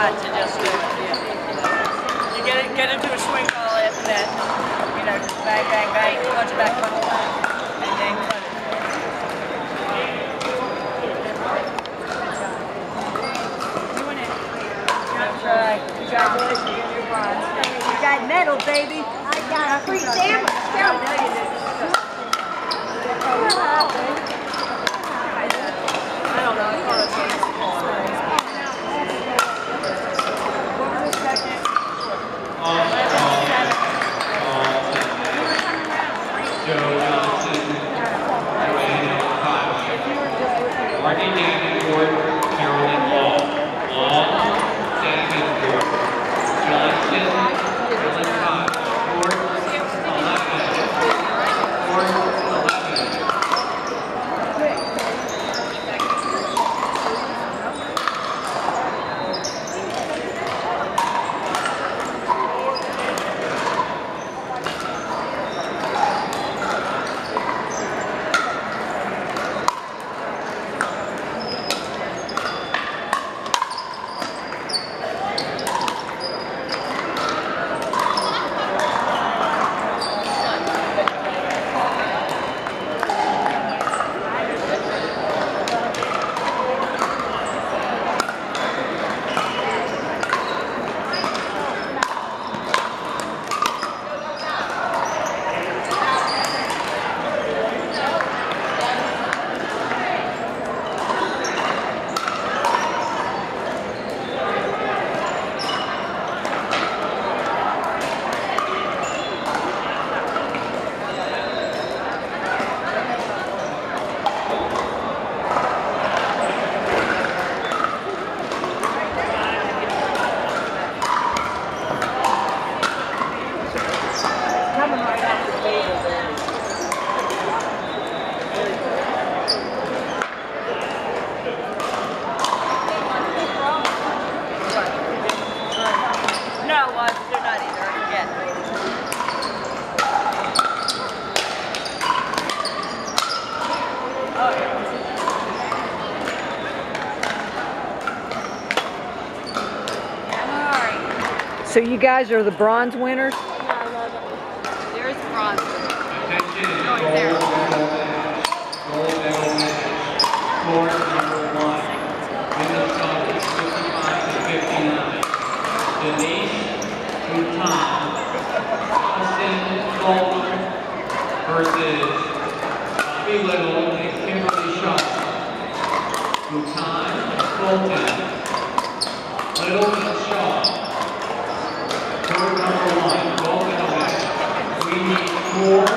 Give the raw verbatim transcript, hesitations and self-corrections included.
not to just do it. You get it, get into a swing ball after that. You know, just bang, bang, bang, punch it back, punch it back, and then cut it. Doing it. That's right. Congratulations, you get your bronze. You got medal, baby. I got a free sandwich. I don't know. I thought it was small. What was the second? Joe Johnson, Marty Davenport, Carolyn Law. Law, Davenport. Johnson, Carolyn Cox. Ford, eleven. Ford, eleven. So you guys are the bronze winners? There's bronze. Attention, Right gold there. medal match. Gold medal match. Score number one. Minnesota fifty-five to fifty-nine. Denise Bhutan. Austin Fulton versus Bobby Little and Kimberly Shaw. Bhutan, Fulton. Little and Shaw. Number one, gold medal match. We need four